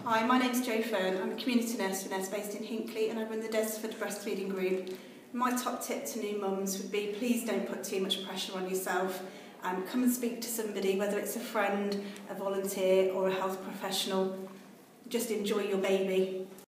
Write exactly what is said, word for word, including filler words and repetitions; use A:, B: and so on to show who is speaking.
A: Hi, my name's Jo Fern. I'm a community nursery nurse based in Hinckley and I run the Desford Breastfeeding Group. My top tip to new mums would be please don't put too much pressure on yourself. Um, come and speak to somebody, whether it's a friend, a volunteer or a health professional. Just enjoy your baby.